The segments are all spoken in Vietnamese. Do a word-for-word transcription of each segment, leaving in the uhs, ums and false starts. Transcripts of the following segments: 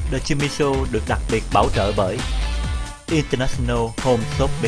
The Jimmy Show được đặc biệt bảo trợ bởi International Home Shopping.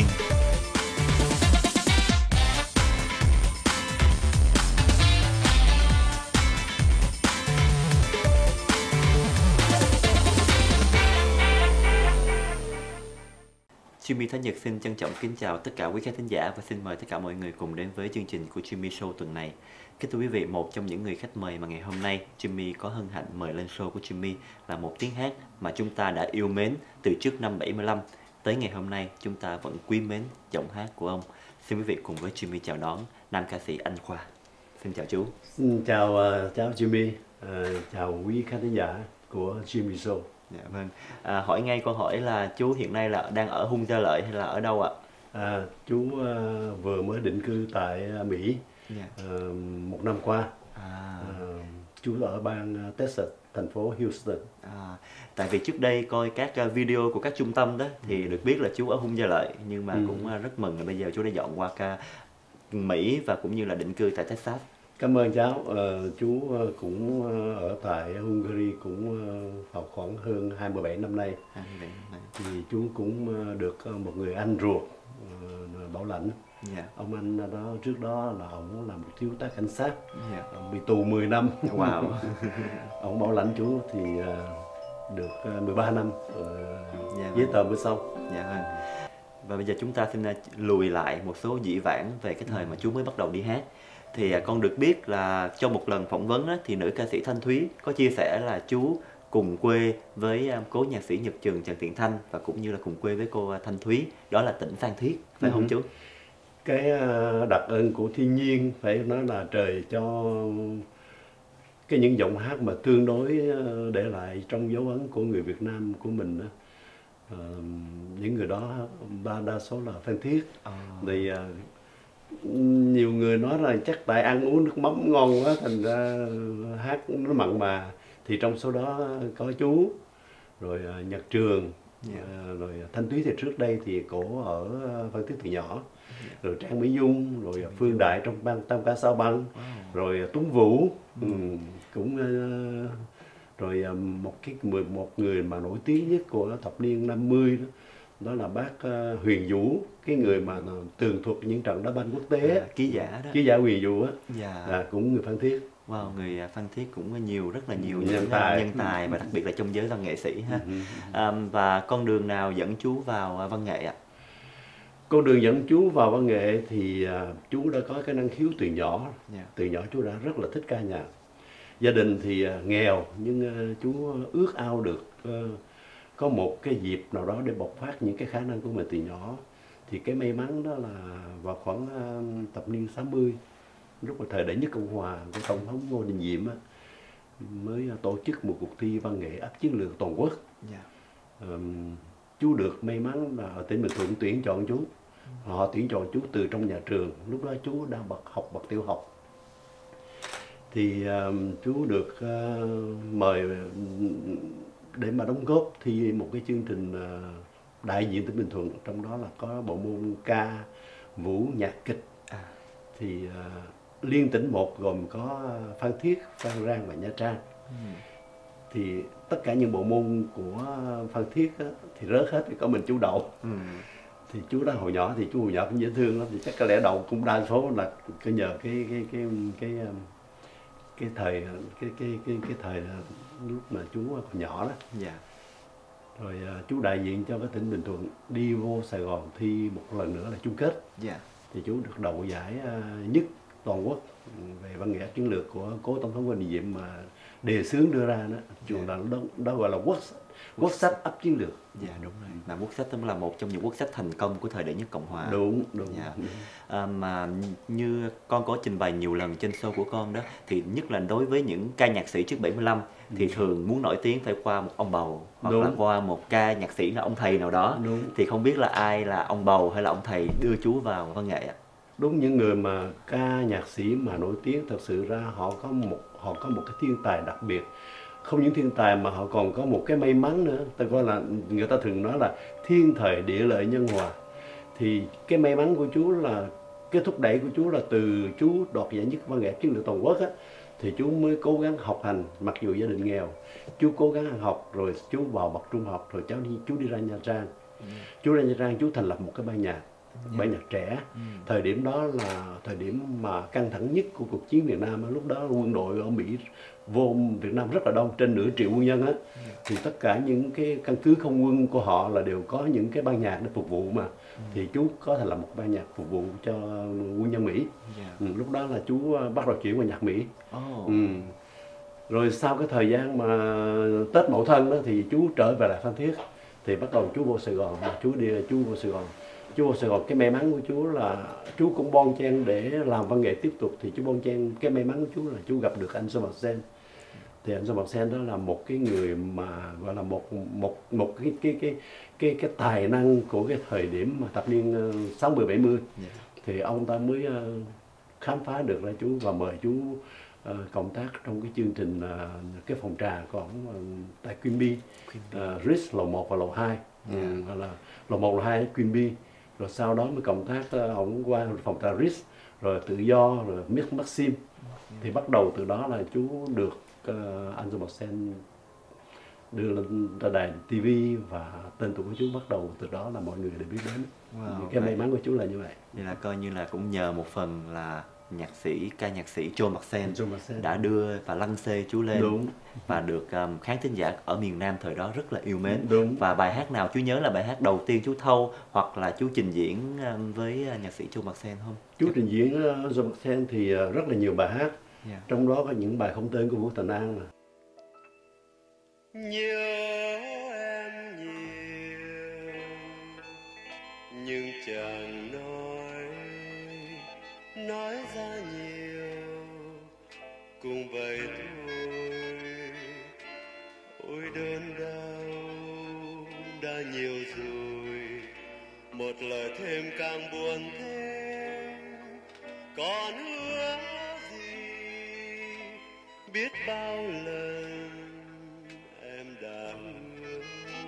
Jimmy Thái Nhật xin trân trọng kính chào tất cả quý khán thính giả và xin mời tất cả mọi người cùng đến với chương trình của Jimmy Show tuần này. Kính thưa quý vị, một trong những người khách mời mà ngày hôm nay Jimmy có hân hạnh mời lên show của Jimmy là một tiếng hát mà chúng ta đã yêu mến từ trước năm bảy mươi lăm. Tới ngày hôm nay chúng ta vẫn quý mến giọng hát của ông. Xin quý vị cùng với Jimmy chào đón nam ca sĩ Anh Khoa. Xin chào chú. Xin chào uh, chào Jimmy, uh, chào quý khán thính giả của Jimmy Show. Dạ vâng. À, hỏi ngay câu hỏi là chú hiện nay là đang ở Hung Gia Lợi hay là ở đâu ạ? À, chú uh, vừa mới định cư tại uh, Mỹ yeah. uh, một năm qua. À. Uh, chú ở bang uh, Texas, thành phố Houston. À, tại vì trước đây coi các uh, video của các trung tâm đó thì được biết là chú ở Hung Gia Lợi, nhưng mà ừ. cũng uh, rất mừng là bây giờ chú đã dọn qua ca Mỹ và cũng như là định cư tại Texas. Cảm ơn cháu. Uh, chú uh, cũng uh, ở tại Hungary cũng uh, vào khoảng hơn hai mươi bảy năm nay. hai mươi bảy năm nay. Thì chú cũng uh, được uh, một người anh ruột uh, bảo lãnh. Yeah. Ông anh đó trước đó là ông là một thiếu tá cảnh sát, yeah. Ông bị tù mười năm. Wow. Ông bảo lãnh chú thì uh, được uh, mười ba năm uh, yeah, giấy tờ mới xong. Dạ vâng. Và bây giờ chúng ta xin uh, lùi lại một số dĩ vãng về cái thời mà chú mới bắt đầu đi hát. Thì con được biết là trong một lần phỏng vấn á, thì nữ ca sĩ Thanh Thúy có chia sẻ là chú cùng quê với cố nhạc sĩ Nhật Trường Trần Thiện Thanh và cũng như là cùng quê với cô Thanh Thúy, đó là tỉnh Phan Thiết, phải ừ. không chú? Cái đặc ân của thiên nhiên phải nói là trời cho cái những giọng hát mà tương đối để lại trong dấu ấn của người Việt Nam của mình đó. Uh, những người đó đa, đa số là Phan Thiết. À. Thì uh, nhiều người nói là chắc tại ăn uống nước mắm ngon quá thành ra hát nó mặn mà, thì trong số đó có chú, rồi Nhật Trường, yeah. rồi Thanh Thúy thì trước đây thì cổ ở Phan Thiết từ nhỏ, yeah. rồi Trang Mỹ Dung, rồi Trang Phương Đại trong bang Tam Ca Sao Băng, wow. rồi Tuấn Vũ, ừ. Ừ, cũng rồi một cái một người mà nổi tiếng nhất của thập niên năm mươi đó. Đó là bác uh, Huyền Vũ, cái người mà tường thuật những trận đá banh quốc tế, à, ký giả đó, ký giả Huyền Vũ á, yeah. à, cũng người Phan Thiết. Wow, người Phan Thiết cũng nhiều, rất là nhiều nhân những tài, nhân tài và đặc biệt là trong giới văn nghệ sĩ ha. À, và con đường nào dẫn chú vào văn nghệ ạ? Con đường dẫn chú vào văn nghệ thì uh, chú đã có cái năng khiếu từ nhỏ, yeah. từ nhỏ chú đã rất là thích ca nhạc. Gia đình thì uh, nghèo nhưng uh, chú ước ao được uh, có một cái dịp nào đó để bộc phát những cái khả năng của mình từ nhỏ. Thì cái may mắn đó là vào khoảng uh, thập niên sáu mươi, lúc mà thời đệ nhất Cộng hòa của Tổng thống Ngô Đình Diệm á, mới uh, tổ chức một cuộc thi văn nghệ áp chiến lược toàn quốc. Yeah. Um, chú được may mắn là ở tỉnh Bình Thuận tuyển chọn chú. Họ tuyển chọn chú từ trong nhà trường, lúc đó chú đang bậc học bậc tiểu học. Thì uh, chú được uh, mời để mà đóng góp thi một cái chương trình uh, đại diện tỉnh Bình Thuận, trong đó là có bộ môn ca, vũ, nhạc kịch. À. Thì uh, liên tỉnh một gồm có Phan Thiết, Phan Rang và Nha Trang. Ừ. Thì tất cả những bộ môn của Phan Thiết á, thì rớt hết, thì có mình chú đậu. Ừ. Thì chú đó hồi nhỏ thì chú hồi nhỏ cũng dễ thương lắm, thì chắc có lẽ đậu cũng đa số là cái nhờ cái cái cái cái cái, cái thời cái cái cái cái thời lúc mà chú còn nhỏ đó. Dạ. Rồi uh, chú đại diện cho cái tỉnh Bình Thuận đi vô Sài Gòn thi một lần nữa là chung kết. Dạ. Thì chú được đầu giải uh, nhất toàn quốc về văn nghệ chiến lược của cố Tổng thống Ngô Đình Diệm mà đề xướng đưa ra đó. Chú yeah. là đó, đó gọi là quốc quốc sách áp chiến lược. Dạ đúng rồi. Mà quốc sách cũng là một trong những quốc sách thành công của thời đệ nhất Cộng hòa. Đúng, đúng. Dạ. đúng. À, mà như con có trình bày nhiều lần trên show của con đó, thì nhất là đối với những ca nhạc sĩ trước bảy mươi lăm thì thường muốn nổi tiếng phải qua một ông bầu hoặc đúng. là qua một ca nhạc sĩ là ông thầy nào đó. Đúng. Thì không biết là ai là ông bầu hay là ông thầy đưa chú vào văn nghệ ạ? Đúng, những người mà ca nhạc sĩ mà nổi tiếng thật sự ra họ có một họ có một cái thiên tài đặc biệt. Không những thiên tài mà họ còn có một cái may mắn nữa. Ta gọi là, người ta thường nói là thiên thời địa lợi nhân hòa. Thì cái may mắn của chú là cái thúc đẩy của chú là từ chú đoạt giải nhất văn nghệ chiến lược toàn quốc á, thì chú mới cố gắng học hành, mặc dù gia đình nghèo. Chú cố gắng ăn học rồi chú vào bậc trung học rồi cháu đi chú đi ra Nha Trang. Ừ. Chú ra Nha Trang chú thành lập một cái ban nhạc, yeah. ban nhạc trẻ. Ừ. Thời điểm đó là thời điểm mà căng thẳng nhất của cuộc chiến Việt Nam. Lúc đó quân đội ở Mỹ vô Việt Nam rất là đông, trên nửa triệu quân nhân á. Yeah. Thì tất cả những cái căn cứ không quân của họ là đều có những cái ban nhạc để phục vụ mà. Ừ. Thì chú có thành lập một ban nhạc phục vụ cho quân nhân Mỹ. Yeah. Ừ, lúc đó là chú bắt đầu chuyển qua nhạc Mỹ. Oh. Ừ. Rồi sau cái thời gian mà Tết Mậu Thân đó thì chú trở về lại Phan Thiết, thì bắt đầu chú vô Sài Gòn. Chú đi chú vô Sài Gòn chú vô Sài Gòn cái may mắn của chú là chú cũng bon chen để làm văn nghệ tiếp tục. Thì chú bon chen, cái may mắn của chú là chú gặp được anh Sơn Bạc Sen. Thì anh Sơn Bạc Sen đó là một cái người mà gọi là một một một cái cái cái cái cái tài năng của cái thời điểm mà thập niên sáu mươi bảy mươi. Yeah. Thì ông ta mới khám phá được ra chú và mời chú Uh, công tác trong cái chương trình uh, cái phòng trà của ổng uh, tại Queen Bee, uh, Ritz lầu một và lầu hai, yeah. um, gọi là lầu một lầu hai Queen Bee. Rồi sau đó mới công tác uh, ổng qua phòng trà Ritz, rồi tự do, rồi Miss Maxim. Okay. Thì bắt đầu từ đó là chú được uh, anh Sơn Bạc Sen đưa lên ra đài ti vi và tên tuổi của chú bắt đầu từ đó là mọi người đều biết đến. Wow, cái may mắn của chú là như vậy. Vậy là coi như là cũng nhờ một phần là nhạc sĩ, ca nhạc sĩ John Marsden đã đưa và lăng xê chú lên. Đúng. Và được um, khán thính giả ở miền Nam thời đó rất là yêu mến. Đúng. Và bài hát nào chú nhớ là bài hát đầu tiên chú thâu hoặc là chú trình diễn um, với uh, nhạc sĩ John Marsden không? Chú trình diễn uh, John Marsden thì uh, rất là nhiều bài hát. Yeah. Trong đó có những bài không tên của Vũ Thành An. Mà nhớ em nhiều nhưng chẳng nói nói ra nhiều cùng vậy thôi. Ôi đơn đau đã nhiều rồi, một lời thêm càng buồn thêm. Còn hứa gì biết bao lần em đã hứa,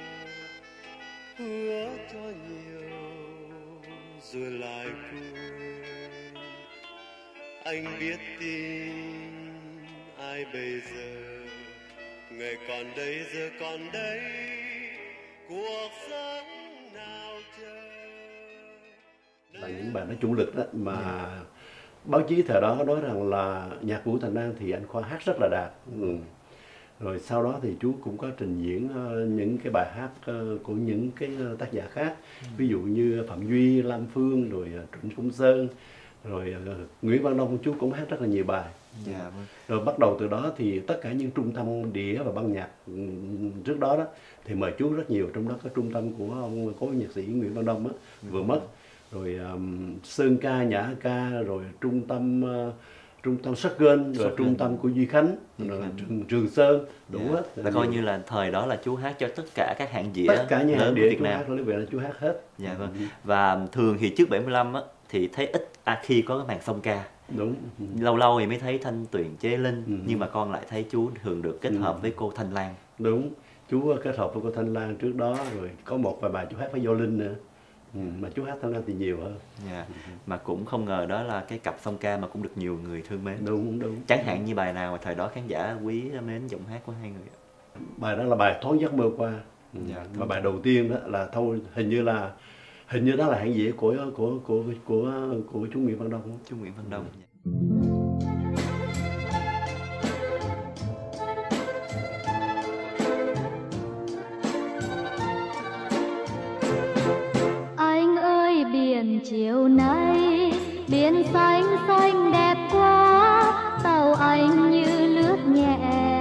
hứa cho nhiều rồi lại quên. Anh biết tin ai bây giờ, ngày còn đây giờ còn đây, cuộc sống nào chờ. Là những bài nói chủ lực đó mà yeah. báo chí thời đó nói rằng là nhạc Vũ Thành An thì anh Khoa hát rất là đạt. Ừ. Rồi sau đó thì chú cũng có trình diễn uh, những cái bài hát uh, của những cái uh, tác giả khác. Ừ. Ví dụ như Phạm Duy, Lam Phương, rồi uh, Trịnh Công Sơn, rồi uh, Nguyễn Văn Đông chú cũng hát rất là nhiều bài. Yeah, vâng. Rồi bắt đầu từ đó thì tất cả những trung tâm đĩa và ban nhạc trước đó đó thì mời chú rất nhiều, trong đó có trung tâm của ông cố nhạc sĩ Nguyễn Văn Đông á, ừ. vừa mất, rồi um, Sơn Ca, Nhã Ca, rồi trung tâm uh, trung tâm Shotgun, rồi trung tâm của Duy Khánh, rồi Trường, Trường Sơn, đủ yeah. hết. Là coi như là thời đó là chú hát cho tất cả các hãng đĩa tất cả những hãng đĩa Việt Nam. Hát, là chú hát hết. Dạ vâng. Ừ. Và thường thì trước bảy mươi lăm á thì thấy ít à, khi có cái màn song ca. Đúng. Ừ. Lâu lâu thì mới thấy Thanh Tuyền, Chế Linh, ừ. nhưng mà con lại thấy chú thường được kết hợp ừ. với cô Thanh Lan. Đúng. Chú kết hợp với cô Thanh Lan trước đó, rồi có một vài bài chú hát với violin nữa. Ừ, mà chú hát Thanh Lan thì nhiều hơn. Yeah. Ừ. Mà cũng không ngờ đó là cái cặp song ca mà cũng được nhiều người thương mến. Đúng, đúng. Chẳng hạn như bài nào mà thời đó khán giả quý mến giọng hát của hai người? Bài đó là bài Thoáng Giấc Mơ Qua. Ừ. Yeah, và bài đầu tiên đó là thôi hình như là hình như đó là hãng dĩa của của của của của, của chú Nguyễn Văn Đông. Chú Nguyễn Văn Đông. Ừ. Chiều nay biển xanh xanh đẹp quá, tàu anh như lướt nhẹ.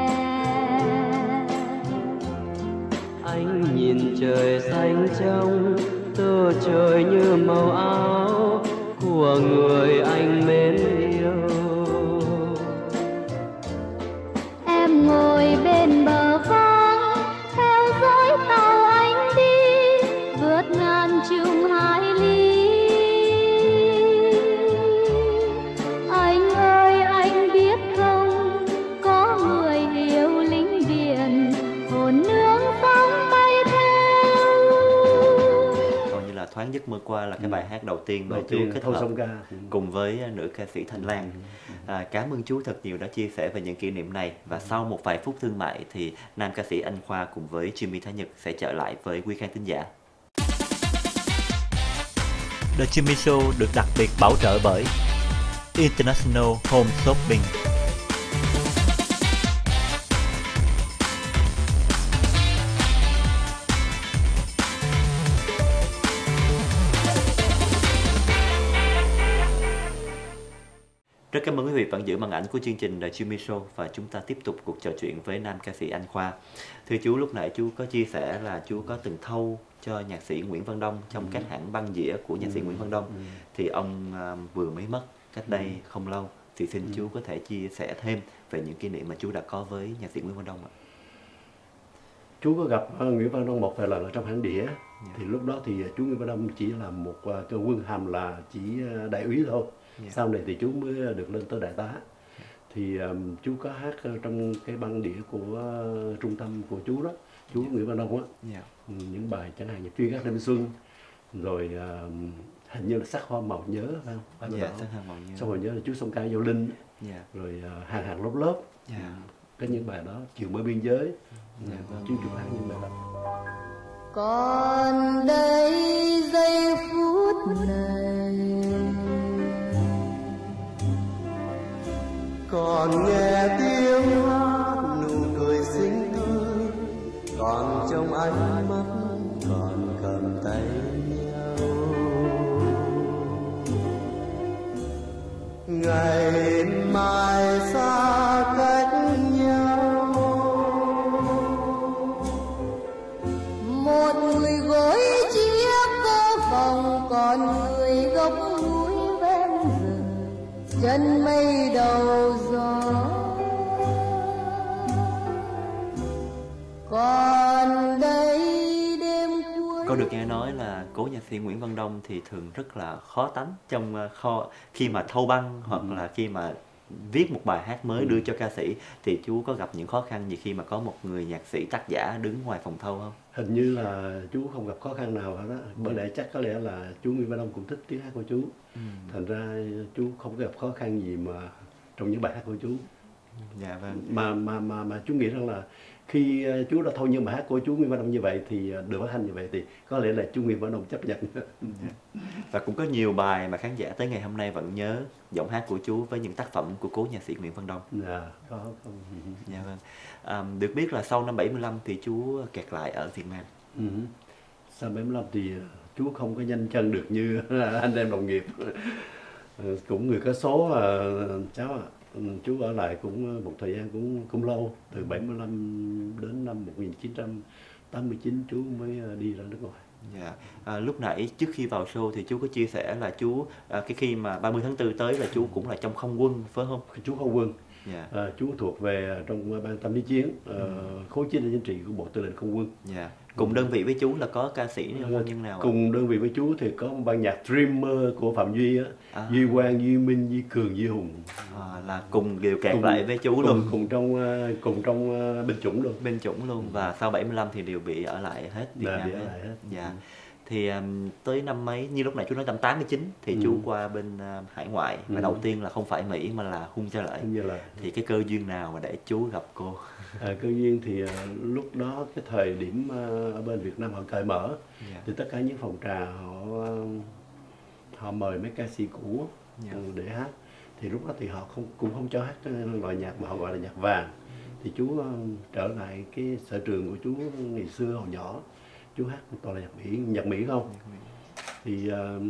Anh nhìn trời xanh trong, tơ trời như màu áo của người anh mến yêu. Em ngồi bên bờ vắng theo dõi tàu anh đi, vượt ngàn chùm hải ly. Thoáng Nắng Giấc Mơ Qua là cái bài hát đầu tiên mà đầu chú tiên kết Thôi hợp Sông Ca cùng với nữ ca sĩ Thanh Lan. À, cảm ơn chú thật nhiều đã chia sẻ về những kỷ niệm này. Và sau một vài phút thương mại thì nam ca sĩ Anh Khoa cùng với Jimmy Thái Nhật sẽ trở lại với quý khán thính giả. The Jimmy Show được đặc biệt bảo trợ bởi International Home Shopping. Rất cảm ơn quý vị vẫn giữ màn ảnh của chương trình The Jimmy Show và chúng ta tiếp tục cuộc trò chuyện với nam ca sĩ Anh Khoa. Thưa chú, lúc nãy chú có chia sẻ là chú có từng thâu cho nhạc sĩ Nguyễn Văn Đông trong các hãng băng đĩa của nhạc sĩ Nguyễn Văn Đông. Thì ông uh, vừa mới mất cách đây không lâu. Thì xin chú có thể chia sẻ thêm về những kỷ niệm mà chú đã có với nhạc sĩ Nguyễn Văn Đông ạ. Chú có gặp uh, Nguyễn Văn Đông một vài lần ở trong hãng đĩa. Yeah. Thì lúc đó thì chú Nguyễn Văn Đông chỉ là một uh, cơ quân hàm là chỉ uh, đại úy thôi. Yeah. Sau này thì chú mới được lên tới đại tá. Yeah. Thì um, chú có hát uh, trong cái băng đĩa của uh, trung tâm của chú đó, chú yeah. Nguyễn Văn Đông á. Yeah. Những bài chẳng hạn như Truy Gác Đêm Xuân, rồi uh, hình như là Sắc Hoa Màu Nhớ phải không? Dạ, Sắc Hoa Màu Nhớ. Sắc Hoa Màu Nhớ là chú Sông Ca Giao Linh. Yeah. Rồi uh, Hàng Hàng Lớp Lớp. Yeah. Cái những bài đó, Chiều Mới Biên Giới. Yeah. Vâng. Chú chú hát những bài đó. Còn đây giây phút này, còn nghe tiếng hát nụ cười xinh tươi, còn trong ánh mắt còn cầm tay nhau. Ngày mai xa cách nhau, một người gối chiếc cơ phòng, còn người gốc núi ven rừng, chân mây đầu gió. Còn đây đêm cuối. Có được nghe nói là cố nhạc sĩ Nguyễn Văn Đông thì thường rất là khó tánh trong kho khi mà thâu băng hoặc ừ. là khi mà viết một bài hát mới ừ. đưa cho ca sĩ. Thì chú có gặp những khó khăn gì khi mà có một người nhạc sĩ tác giả đứng ngoài phòng thâu không? Hình như là chú không gặp khó khăn nào hết đó. Bởi lẽ chắc có lẽ là chú Nguyễn Văn Đông cũng thích tiếng hát của chú. Ừ. Thành ra chú không gặp khó khăn gì mà trong những bài hát của chú. Dạ vâng. Mà mà mà mà chú nghĩ rằng là khi chú đã thâu những bài hát của chú Nguyễn Văn Đông như vậy thì được phát hành như vậy thì có lẽ là chú Nguyễn Văn Đông chấp nhận. Và cũng có nhiều bài mà khán giả tới ngày hôm nay vẫn nhớ giọng hát của chú với những tác phẩm của cố nhạc sĩ Nguyễn Văn Đông. Dạ, có không. Dạ vâng. À, được biết là sau năm bảy mươi lăm thì chú kẹt lại ở Việt Nam. Ừ. Sau bảy mươi lăm thì chú không có nhanh chân được như anh em đồng nghiệp. Cũng người có số à, cháu ạ. À. Chú ở lại cũng một thời gian cũng cũng lâu, từ bảy mươi lăm đến năm một nghìn chín trăm tám mươi chín chú mới đi ra nước ngoài. Dạ. À, lúc nãy trước khi vào show thì chú có chia sẻ là chú à, cái khi mà ba mươi tháng tư tới là chú cũng là trong không quân phải không? Chú không quân. Dạ. À, chú thuộc về trong ban tâm lý chiến, à, khối chiến lược chính trị của Bộ Tư lệnh Không quân. Dạ. Cùng đơn vị với chú là có ca sĩ không nhân nào? Cùng đơn vị với chú thì có một ban nhạc Dreamer của Phạm Duy á, à. Duy Quang, Duy Minh, Duy Cường, Duy Hùng. À, là cùng đều kẹt cùng, lại với chú cùng, luôn. Cùng trong cùng trong binh chủng luôn. Binh chủng luôn. Và sau bảy mươi lăm thì đều bị ở lại hết Việt Nam. Bị ở lại hết. Dạ. Ừ. Thì um, tới năm mấy, như lúc nãy chú nói năm tám mươi chín thì ừ. chú qua bên uh, hải ngoại. Ừ. Và đầu tiên là không phải Mỹ mà là Hun Gia Lợi. Lợi. Thì cái cơ duyên nào mà để chú gặp cô? À, cơ duyên thì uh, lúc đó cái thời điểm uh, ở bên Việt Nam họ cởi mở. Yeah. Thì tất cả những phòng trà họ uh, họ mời mấy ca sĩ cũ yeah. uh, để hát. Thì lúc đó thì họ không cũng không cho hát loại nhạc mà họ gọi là nhạc vàng. Thì chú uh, trở lại cái sở trường của chú ngày xưa hồi nhỏ. Chú hát toàn là nhạc Mỹ, nhạc Mỹ không? Nhạc Mỹ. Thì uh,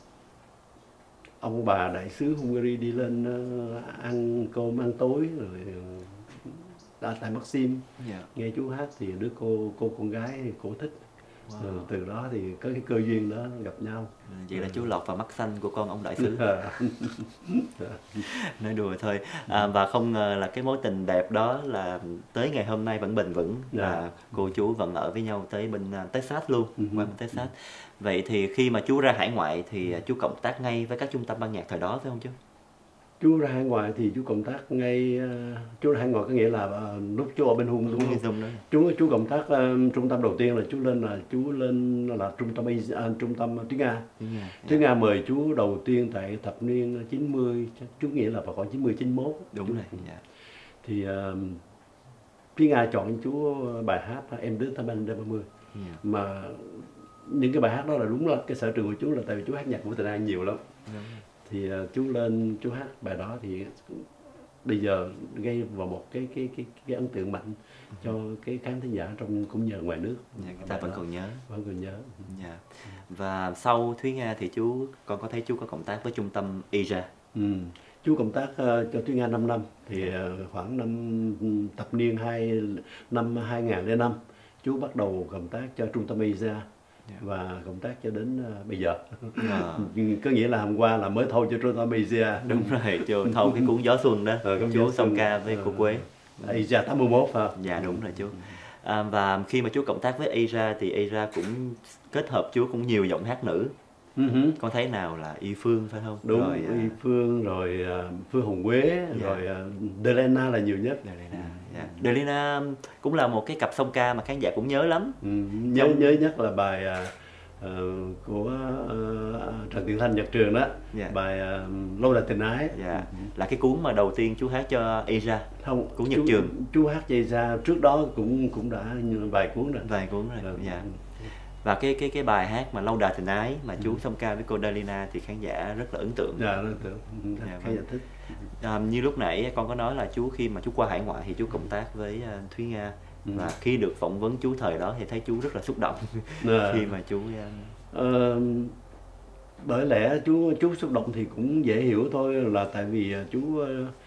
ông bà đại sứ Hungary đi lên uh, ăn cơm ăn tối rồi uh, tại Maxim yeah. nghe chú hát thì đứa cô cô con gái cổ thích. Wow. Rồi từ đó thì có cái cơ duyên đó gặp nhau. Vậy là chú lọt vào mắt xanh của con ông đại sứ. Nói đùa thôi. À, và không ngờ là cái mối tình đẹp đó là tới ngày hôm nay vẫn bền vững. Và yeah. cô chú vẫn ở với nhau tới bên Texas luôn, uh-huh. qua bên Texas. Vậy thì khi mà chú ra hải ngoại thì chú cộng tác ngay với các trung tâm ban nhạc thời đó phải không chú? Chú ra hải ngoại thì chú công tác ngay, uh, chú ra hải ngoại có nghĩa là uh, lúc chú ở bên Hung, đúng không? Chú chú công tác uh, trung tâm đầu tiên là chú lên là chú lên là trung tâm uh, trung tâm tiếng Nga. Tiếng Nga, tiếng Nga mời chú đầu tiên tại thập niên chín mươi, chú nghĩ là vào khoảng chín mươi chín mốt. Đúng chú, rồi. Dạ. Thì uh, tiếng Nga chọn chú bài hát Em đến thăm anh đêm ba mươi. Yeah. Mà những cái bài hát đó là đúng là cái sở trường của chú, là tại vì chú hát nhạc của Tình An nhiều lắm. Yeah. Thì uh, chú lên chú hát bài đó thì bây giờ gây vào một cái cái cái cái ấn tượng mạnh cho cái khán thính giả trong cũng như ngoài nước. Yeah, người ta vẫn còn nhớ. Vẫn còn nhớ. Yeah. Và sau Thúy Nga thì chú con có thấy chú có cộng tác với trung tâm Asia. Ừ. Chú công tác uh, cho Thúy Nga năm năm thì uh, khoảng năm thập niên hai năm hai nghìn lẻ năm chú bắt đầu công tác cho trung tâm Asia. Yeah. Và công tác cho đến uh, bây giờ. Yeah. Có nghĩa là hôm qua là mới thâu cho trung tâm Asia. Đúng rồi, chú thâu cái cuốn Gió Xuân đó. Ờ, chú song ca với cô Quế. Asia tám mươi mốt hả? Dạ đúng rồi chú. À, và khi mà chú cộng tác với Asia thì Asia cũng kết hợp chú cũng nhiều giọng hát nữ. Uh-huh. Con thấy nào là Y Phương phải không? Đúng, rồi, Y Phương, rồi uh, Phương Hồng Quế, yeah. rồi uh, Delena là nhiều nhất. Delena, yeah. Delena cũng là một cái cặp song ca mà khán giả cũng nhớ lắm. Ừ, nhớ Trong... nhớ nhất là bài uh, uh, của uh, Trần Tiến Thanh Nhật Trường đó, yeah. bài uh, Lâu Đài Tình Ái. Yeah. Uh-huh. Là cái cuốn mà đầu tiên chú hát cho Asia. Không, cuốn Nhật chú, Trường. Chú hát cho Asia trước đó cũng cũng đã vài cuốn rồi. Vài cuốn rồi. Dạ. Yeah. Và cái cái cái bài hát mà Lâu Đài Tình Ái mà chú song ca với cô Delina thì khán giả rất là ấn tượng. Dạ, ấn tượng. Dạ, khán giả thích. À, như lúc nãy con có nói là chú khi mà chú qua hải ngoại thì chú cộng tác với uh, Thúy Nga. Ừ. Và khi được phỏng vấn chú thời đó thì thấy chú rất là xúc động. Dạ. Khi mà chú uh... ờ, bởi lẽ chú chú xúc động thì cũng dễ hiểu thôi, là tại vì chú uh,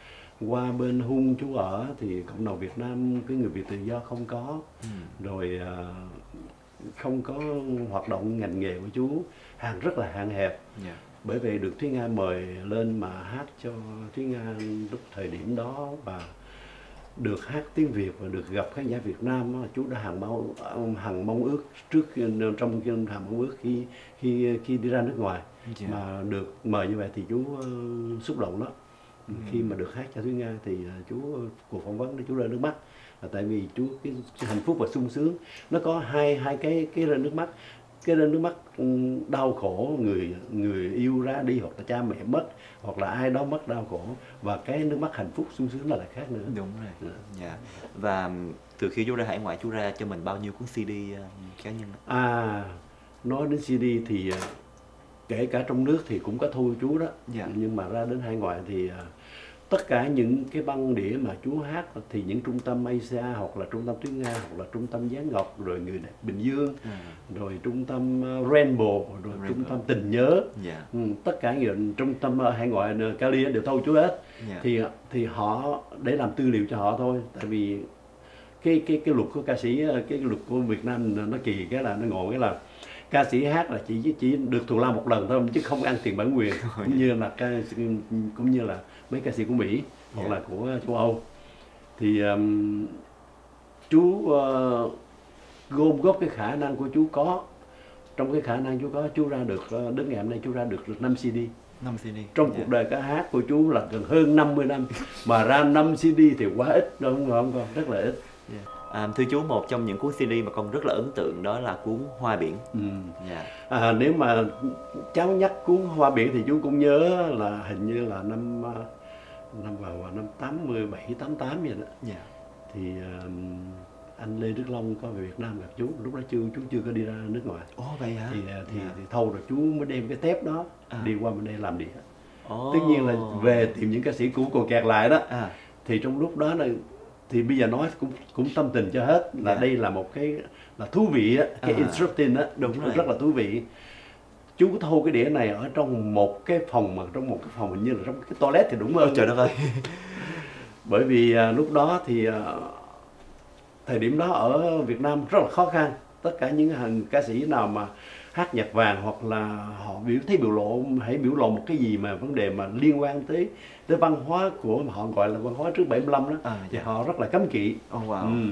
qua bên Hung chú ở thì cộng đồng Việt Nam cái người Việt tự do không có. Ừ. Rồi uh, không có hoạt động ngành nghề của chú, hàng rất là hạn hẹp. Yeah. Bởi vậy được Thúy Nga mời lên mà hát cho Thúy Nga lúc thời điểm đó, và được hát tiếng Việt và được gặp khán giả Việt Nam, chú đã hằng mong hằng mong ước trước trong hằng mong ước khi khi khi đi ra nước ngoài. Yeah. Mà được mời như vậy thì chú uh, xúc động đó. Ừ. Khi mà được hát cho Thúy Nga thì uh, chú cuộc phỏng vấn để chú rơi nước mắt. Là tại vì chú cái, cái hạnh phúc và sung sướng nó có hai hai cái cái rơi nước mắt. Cái rơi nước mắt đau khổ, người người yêu ra đi, hoặc là cha mẹ mất, hoặc là ai đó mất đau khổ, và cái nước mắt hạnh phúc sung sướng là lại khác nữa. Đúng rồi. Dạ. Yeah. Và từ khi chú ra hải ngoại chú ra cho mình bao nhiêu cuốn xê đê uh, cá nhân? À, nói đến xê đê thì uh, kể cả trong nước thì cũng có thu chú đó. Yeah. Nhưng mà ra đến hải ngoại thì uh, tất cả những cái băng đĩa mà chú hát thì những trung tâm Asia, hoặc là trung tâm Thúy Nga, hoặc là trung tâm Giáng Ngọc, rồi Người Đẹp Bình Dương, à. rồi trung tâm Rainbow, rồi Rainbow. trung tâm Tình Nhớ, yeah. ừ, tất cả những trung tâm hải ngoại Cali đều thâu chú hết. Yeah. thì thì họ để làm tư liệu cho họ thôi, tại vì cái cái cái luật của ca sĩ, cái luật của Việt Nam nó kỳ cái là nó ngộ cái là ca sĩ hát là chỉ chỉ được thù lao một lần thôi, chứ không ăn tiền bản quyền cũng như là ca, cũng như là mấy ca sĩ của Mỹ, yeah. hoặc là của châu Âu. Thì um, chú uh, gom góp cái khả năng của chú có, trong cái khả năng chú có, chú ra được uh, đến ngày hôm nay chú ra được được năm xê đê. năm xê đê. Trong yeah. cuộc đời ca hát của chú là gần hơn năm mươi năm mà ra năm xê đê thì quá ít, đúng không con? Rất là ít. Yeah. À, thưa chú, một trong những cuốn xê đê mà con rất là ấn tượng đó là cuốn Hoa Biển. Ừ. Yeah. À, nếu mà cháu nhắc cuốn Hoa Biển thì chú cũng nhớ là hình như là năm năm vào năm tám mươi bảy, tám mươi tám vậy đó. Yeah. Thì um, anh Lê Đức Long có về Việt Nam gặp chú, lúc đó chưa chú chưa có đi ra nước ngoài. Ồ, vậy hả? Thì thì, yeah. thì thâu rồi chú mới đem cái tép đó à. đi qua bên đây làm đĩa. Oh. Tất nhiên là về tìm những ca sĩ cũ còn kẹt lại đó. À. Thì trong lúc đó là thì bây giờ nói cũng cũng tâm tình cho hết là yeah. đây là một cái là thú vị á, cái à. interesting á, đúng rồi, rất là thú vị. Chú có thâu cái đĩa này ở trong một cái phòng, mà trong một cái phòng hình như là trong cái toilet thì đúng hơn. Trời đất ơi. Bởi vì à, lúc đó thì à, thời điểm đó ở Việt Nam rất là khó khăn. Tất cả những hàng ca sĩ nào mà hát nhạc vàng, hoặc là họ biểu thấy biểu lộ, hãy biểu lộ một cái gì mà vấn đề mà liên quan tới tới văn hóa của mà họ gọi là văn hóa trước bảy mươi lăm đó, à, thì dạ. họ rất là cấm kỵ. Oh, wow. ừ.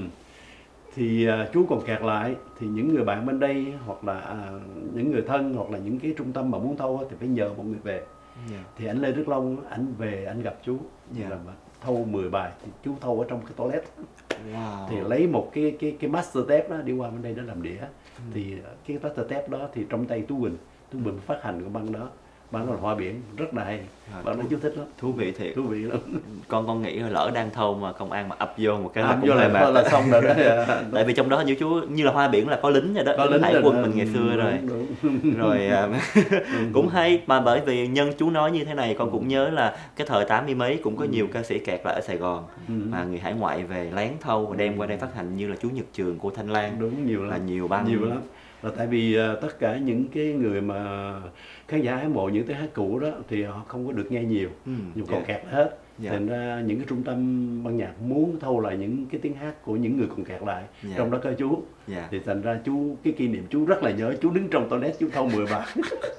Thì uh, chú còn kẹt lại, thì những người bạn bên đây, hoặc là uh, những người thân, hoặc là những cái trung tâm mà muốn thâu thì phải nhờ một người về. Yeah. Thì anh Lê Đức Long anh về anh gặp chú, Yeah. là thâu mười bài thì chú thâu ở trong cái toilet. Wow. Thì lấy một cái cái cái master tape đó đi qua bên đây đó làm đĩa. Ừ. Thì cái master tape đó thì trong tay Tú Quỳnh, Tú Quỳnh phát hành cái băng đó. Băng đó là Hoa Biển, rất là hay. Băng đó chú thích lắm. Thú vị thiệt. Thú vị lắm. Con con nghĩ là lỡ đang thâu mà công an mà ập vô một cái À, là cũng vô hơi là, mệt. là xong rồi đó. Tại vì trong đó như chú như là Hoa Biển là có lính rồi đó, Có lính hải rồi quân đó. mình ngày xưa Đúng, rồi. đúng. Rồi à, cũng hay, mà bởi vì nhân chú nói như thế này con cũng nhớ là cái thời tám mươi mấy cũng có nhiều ca sĩ kẹt lại ở Sài Gòn, Ừ. mà người hải ngoại về lén thâu và đem qua đây phát hành, như là chú Nhật Trường, cô Thanh Lan. Đúng, nhiều là lắm. nhiều băng. Nhiều lắm. Là tại vì uh, tất cả những cái người mà khán giả ái mộ những tiếng hát cũ đó thì họ không có được nghe nhiều, Ừ, nhiều dạ. còn kẹt hết. Dạ. Thành ra những cái trung tâm ban nhạc muốn thâu lại những cái tiếng hát của những người còn kẹt lại, Dạ. trong đó có chú. Dạ. Thì thành ra chú, cái kỷ niệm chú rất là nhớ, chú đứng trong toilet chú thâu mười bài.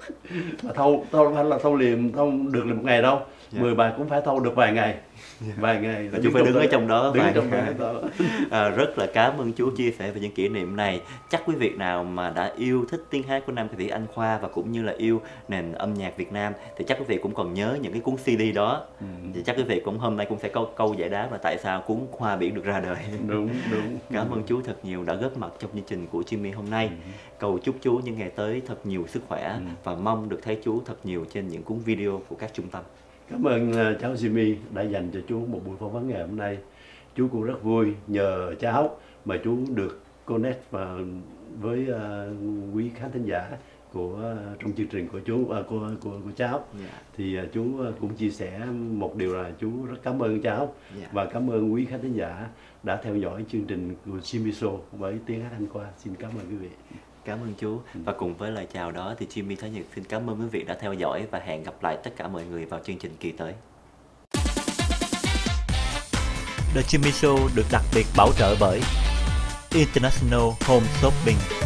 Mà thâu thâu không phải là thâu liền, thâu được là một ngày đâu. Dạ. mười bài cũng phải thâu được vài ngày. Vài ngày. Và chú phải đứng ở trong đó Đứng vài trong ngày. đó. À, rất là cảm ơn chú chia sẻ về những kỷ niệm này. Chắc quý vị nào mà đã yêu thích tiếng hát của nam ca sĩ Anh Khoa và cũng như là yêu nền âm nhạc Việt Nam thì chắc quý vị cũng còn nhớ những cái cuốn xê đê đó. Ừ. Thì chắc quý vị cũng hôm nay cũng sẽ có câu giải đáp là tại sao cuốn Hoa Biển được ra đời. Đúng, đúng. Cảm ơn chú thật nhiều đã góp mặt trong chương trình của Jimmy hôm nay. Cầu chúc chú những ngày tới thật nhiều sức khỏe Ừ. và mong được thấy chú thật nhiều trên những cuốn video của các trung tâm. Cảm ơn uh, cháu Jimmy đã dành cho chú một buổi phỏng vấn ngày hôm nay. Chú cũng rất vui nhờ cháu mà chú được connect vào với uh, quý khán thính giả của uh, trong chương trình của chú uh, của, của của cháu. Dạ. Thì uh, chú uh, cũng chia sẻ một điều là chú rất cảm ơn cháu. Dạ. Và cảm ơn quý khán thính giả đã theo dõi chương trình của Jimmy Show với tiếng hát Anh Khoa. Xin cảm ơn quý vị. Cảm ơn chú. Và cùng với lời chào đó thì Jimmy Thái Nhật xin cảm ơn quý vị đã theo dõi và hẹn gặp lại tất cả mọi người vào chương trình kỳ tới. The Jimmy Show được đặc biệt bảo trợ bởi International Home Shopping.